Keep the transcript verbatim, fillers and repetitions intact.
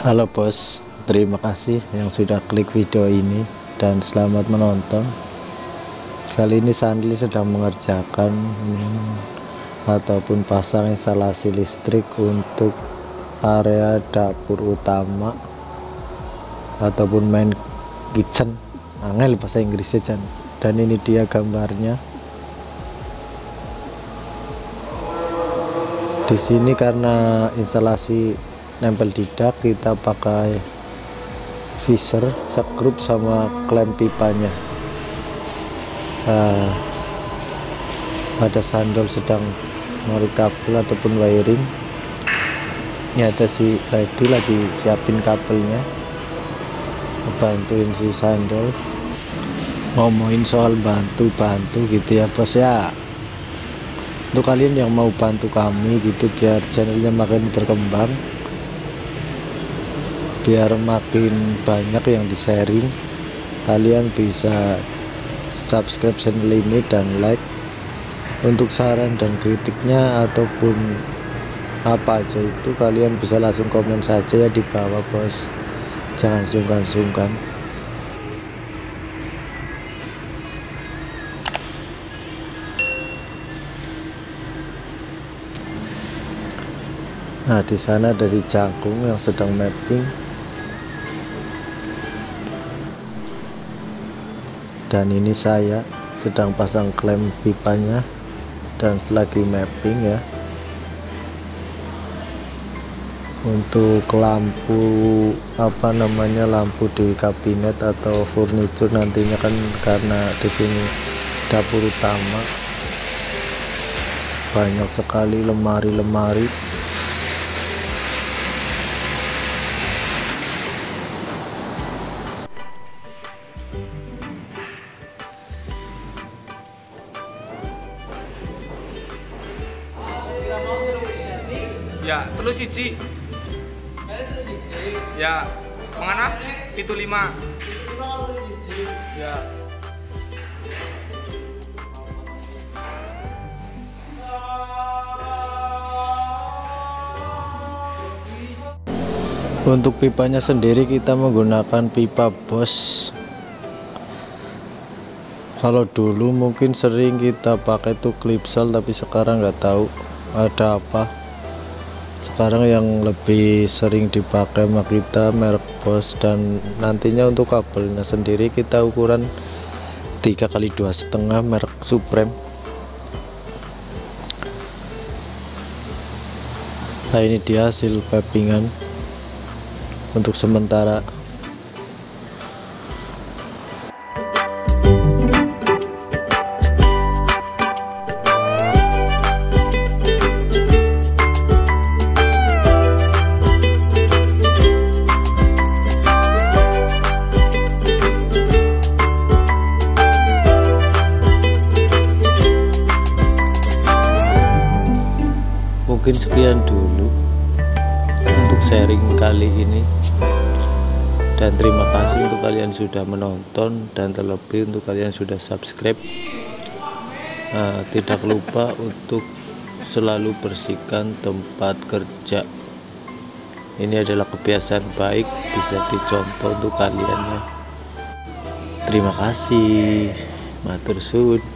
Halo bos, terima kasih yang sudah klik video ini dan selamat menonton. Kali ini Sandli sedang mengerjakan hmm, ataupun pasang instalasi listrik untuk area dapur utama ataupun main kitchen, angel bahasa Inggrisnya Jan. Dan ini dia gambarnya. Di sini karena instalasi nempel di dak, kita pakai visor, subgroup sama klem pipanya. Nah, ada sandol sedang narik kabel ataupun wiring. Ini ada si Lady lagi siapin kabelnya, bantuin si sandol. Ngomongin soal bantu-bantu gitu ya bos ya. Untuk kalian yang mau bantu kami gitu biar channelnya makin berkembang, biar makin banyak yang di sharing, kalian bisa subscribe channel ini dan like. Untuk saran dan kritiknya ataupun apa aja itu kalian bisa langsung komen saja ya di bawah bos, jangan sungkan-sungkan. Nah, di sana ada si Jangkung yang sedang mapping. Dan ini saya sedang pasang klem pipanya dan lagi mapping ya. Untuk lampu apa namanya lampu di kabinet atau furniture nantinya kan, karena di sini dapur utama banyak sekali lemari-lemari. Ya, terus siji. Ya, mengana? Itu lima. Ya. Untuk pipanya sendiri kita menggunakan pipa Bos. Kalau dulu mungkin sering kita pakai tuh Clipsal, tapi sekarang nggak tahu ada apa. Sekarang yang lebih sering dipakai sama kita merek Bos. Dan nantinya untuk kabelnya sendiri kita ukuran tiga kali dua setengah merek Supreme. Nah, ini dia hasil pipingan untuk sementara. Mungkin sekian dulu untuk sharing kali ini, dan terima kasih untuk kalian sudah menonton dan terlebih untuk kalian sudah subscribe. Nah, tidak lupa untuk selalu bersihkan tempat kerja. Ini adalah kebiasaan baik, bisa dicontoh untuk kalian ya. Terima kasih, matur suwun.